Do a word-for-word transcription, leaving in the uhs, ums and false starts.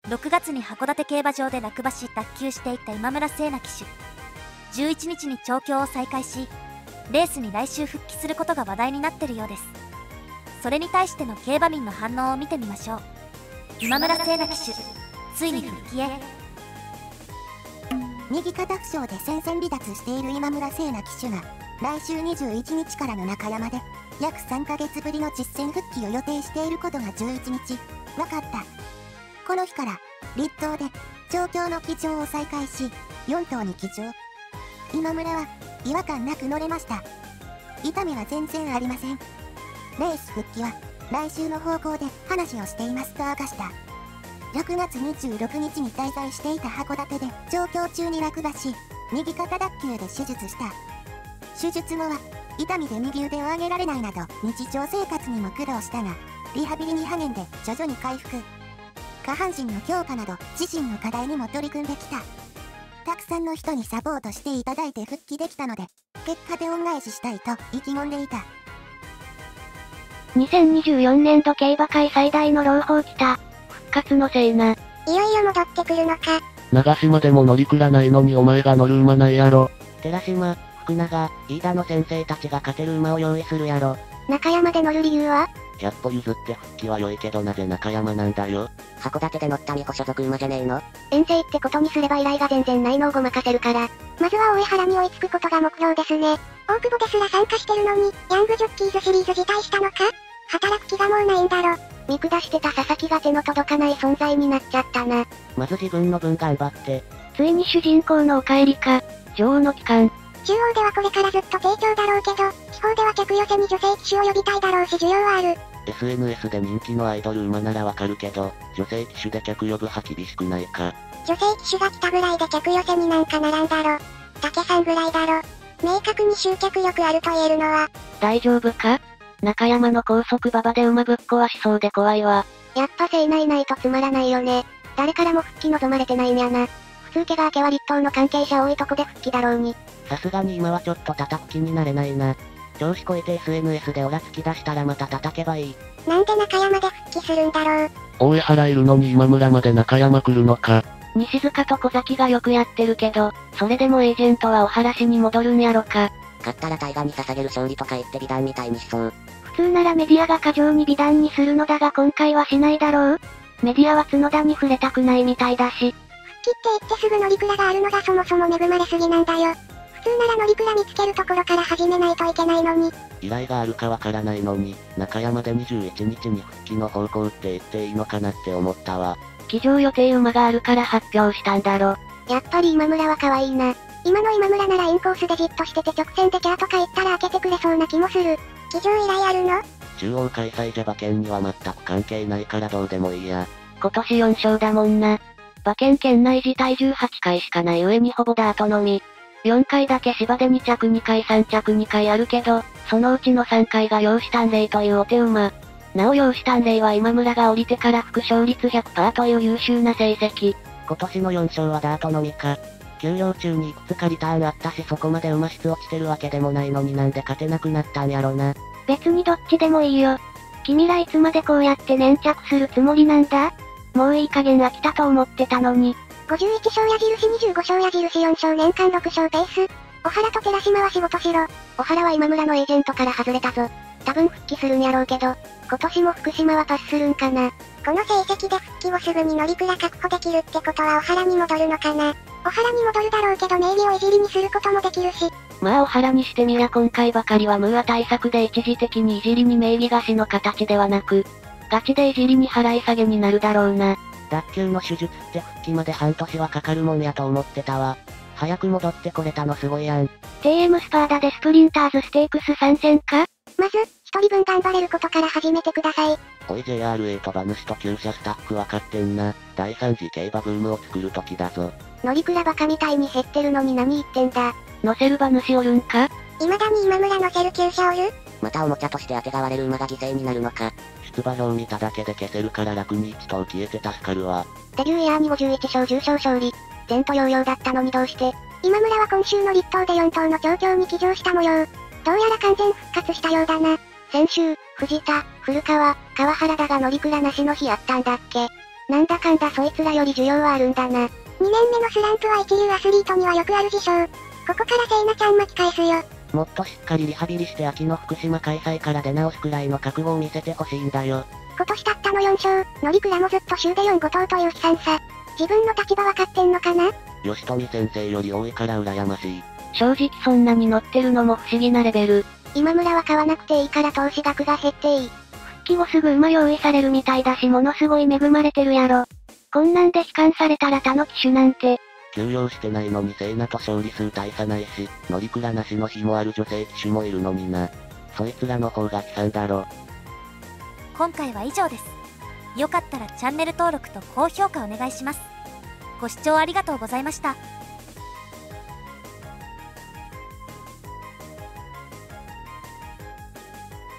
ろくがつに函館競馬場で落馬し脱臼していった今村聖奈騎手。じゅういちにちに調教を再開し、レースに来週復帰することが話題になってるようです。それに対しての競馬民の反応を見てみましょう。今村聖奈騎手、ついに復帰へ。 右肩負傷で戦線離脱している今村聖奈騎手が、来週にじゅういちにちからの中山で、約さんかげつぶりの実戦復帰を予定していることがじゅういちにち、分かった。この日から、立東で、調教の騎乗を再開し、よん頭に騎乗。今村は、違和感なく乗れました。痛みは全然ありません。レース復帰は、来週の方向で話をしていますと明かした。ろくがつにじゅうろくにちに滞在していた函館で調教中に落馬し、右肩脱臼で手術した。手術後は、痛みで右腕を上げられないなど日常生活にも苦労したが、リハビリに励んで徐々に回復。下半身の強化など自身の課題にも取り組んできた。たくさんの人にサポートしていただいて復帰できたので、結果で恩返ししたいと意気込んでいた。 にせんにじゅうよねんど競馬界最大の朗報来た。復活のせいな。 いよいよ戻ってくるのか。 長島でも乗りくらないのにお前が乗る馬ないやろ。 寺島、福永、飯田の先生たちが勝てる馬を用意するやろ。 中山で乗る理由は？ ひゃっぽ譲って復帰は良いけどなぜ中山なんだよ。函館で乗った美穂所属馬じゃねえの？ 遠征ってことにすれば依頼が全然ないのをごまかせるから。まずは大江原に追いつくことが目標ですね。大久保ですら参加してるのに、ヤングジョッキーズシリーズ辞退したのか？働く気がもうないんだろ。 見下してた佐々木が手の届かない存在になっちゃったな。 まず自分の分頑張って。 ついに主人公のお帰りか。女王の帰還。 中央ではこれからずっと低調だろうけど、地方では客寄せに女性騎手を呼びたいだろうし需要はある。 エスエヌエス で人気のアイドル馬ならわかるけど、女性騎手で客呼ぶ派厳しくないか。 女性騎手が来たぐらいで客寄せになんかならんだろ。竹さんぐらいだろ。明確に集客力あると言えるのは。 大丈夫か？中山の高速馬場で馬ぶっ壊しそうで怖いわ。 やっぱ聖内ないとつまらないよね。誰からも復帰望まれてないんやな。普通怪我明けは立東の関係者多いとこで復帰だろうに。 さすがに今はちょっと叩く気になれないな。調子こいて エスエヌエス でオラつき出したらまた叩けばいい。 なんで中山で復帰するんだろう。 大江原いるのに今村まで中山来るのか。 西塚と小崎がよくやってるけど、それでもエージェントはお話に戻るんやろか。 勝ったら大河に捧げる勝利とか言って美談みたいにしそう。 普通ならメディアが過剰に美談にするのだが今回はしないだろう。メディアは角田に触れたくないみたいだし。 復帰って言ってすぐ乗り倉があるのがそもそも恵まれすぎなんだよ。普通なら乗り倉見つけるところから始めないといけないのに。 依頼があるかわからないのに、中山でにじゅういちにちに復帰の方向って言っていいのかなって思ったわ。 騎乗予定馬があるから発表したんだろ。 やっぱり今村は可愛いな。 今の今村ならインコースでじっとしてて直線でキャーとか言ったら開けてくれそうな気もする。騎乗依頼あるの？ 中央開催じゃ馬券には全く関係ないからどうでもいいや。 今年よん勝だもんな。馬券圏内自体じゅうはちかいしかない上にほぼダートのみ。よんかいだけ芝でにちゃくにかいさんちゃくにかいあるけど、そのうちのさんかいがヨーシタンレイというお手馬。なおヨーシタンレイは今村が降りてから副勝率 ひゃくパーセント という優秀な成績。 今年のよん勝はダートのみか。休養中にいくつかリターンあったしそこまで馬質落ちてるわけでもないのになんで勝てなくなったんやろな。 別にどっちでもいいよ。君らいつまでこうやって粘着するつもりなんだ？もういい加減飽きたと思ってたのに。 ごじゅういち勝矢印にじゅうご勝矢印よん勝年間ろく勝ペース。小原と寺島は仕事しろ。 小原は今村のエージェントから外れたぞ。多分復帰するんやろうけど、今年も福島はパスするんかな。 この成績で復帰をすぐに乗り倉確保できるってことは小原に戻るのかな。小原に戻るだろうけど名義をいじりにすることもできるし。 まあ小原にしてみりゃ今回ばかりはムーア対策で一時的にいじりに名義貸しの形ではなく、ガチでいじりに払い下げになるだろうな。 脱臼の手術って復帰まで半年はかかるもんやと思ってたわ。早く戻ってこれたのすごいやん。 ティーエム スパーダでスプリンターズステークス参戦か？ まず、一人分頑張れることから始めてください。 おい ジェイアールエー と馬主と厩舎スタッフわかってんな。第三次競馬ブームを作る時だぞ。 乗り倉バカみたいに減ってるのに何言ってんだ。 乗せる馬主おるんか？ 未だに今村乗せる厩舎おる？ またおもちゃとして当てがわれる馬が犠牲になるのか。出馬表見ただけで消せるから楽にいち頭消えて助かるわ。 デビューイヤーにごじゅういち勝じゅう勝勝利。前途洋々だったのにどうして。 今村は今週の立東でよん頭の調教に騎乗した模様。どうやら完全復活したようだな。 先週、藤田、古川、川原田が乗り倉なしの日あったんだっけ。 なんだかんだそいつらより需要はあるんだな。にねんめのスランプは一流アスリートにはよくある事象。ここからセイナちゃん巻き返すよ。 もっとしっかりリハビリして秋の福島開催から出直すくらいの覚悟を見せてほしいんだよ。 今年たったのよん勝、乗鞍もずっと週でよんご投という悲惨さ。自分の立場わかってんのかな？ 吉富先生より多いから羨ましい。 正直そんなに乗ってるのも不思議なレベル。 今村は買わなくていいから投資額が減っていい。 復帰後すぐ馬用意されるみたいだしものすごい恵まれてるやろ。こんなんで悲観されたら他の騎手なんて。 休養してないのにセイナと勝利数大差ないし、乗鞍なしの日もある女性騎手もいるのにな。そいつらの方が悲惨だろ。 今回は以上です。よかったらチャンネル登録と高評価お願いします。ご視聴ありがとうございました。